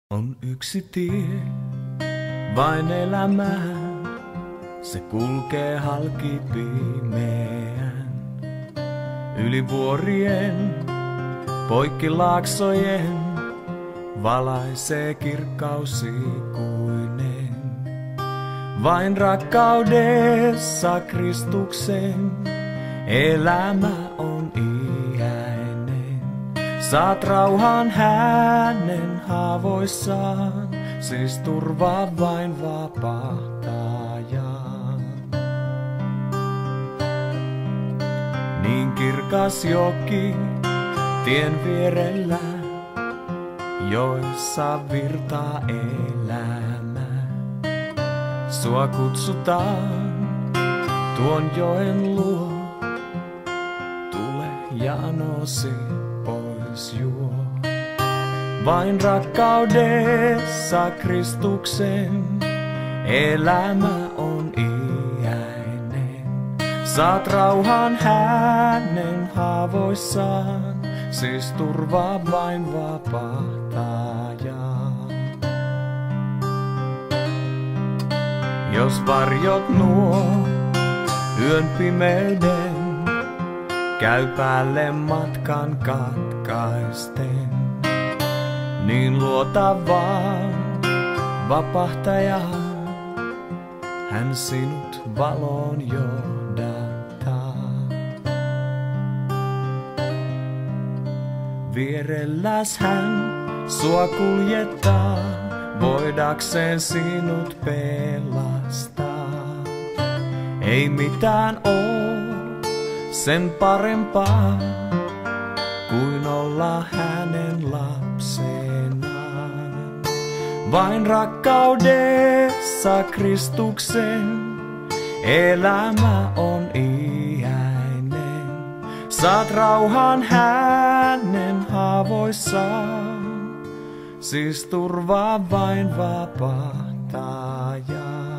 On yksi tie vain elämään, se kulkee halki pimeän. Yli vuorien, poikki laaksojen, valaisee kirkkaus ikuinen. Vain rakkaudessa Kristuksen elämä on iäinen. Saat rauhan hänen haavoissaan, siis turvaa vain vapahtaja. Niin kirkas joki tien vierellä, joissa virtaa elämä. Sua kutsutaan tuon joen luo, tule janosi pois juo. Vain rakkaudessa Kristuksen elämä on iäinen. Saat rauhan hänen haavoissaan, siis turvaa vain vapahtaja. Jos varjot nuo yön pimeyden, käy päälle matkan katkaisten, niin luota vaan vapahtajaan, hän sinut valoon johdattaa. Vierelläs hän sua kuljettaa, voidakseen sinut pelastaa. Ei mitään oo sen parempaa kuin olla hänen lapsenaan. Vain rakkaudessa Kristuksen elämä on iäinen. Saat rauhan hänen haavoissaan, siis turvaa vain vapahtaja.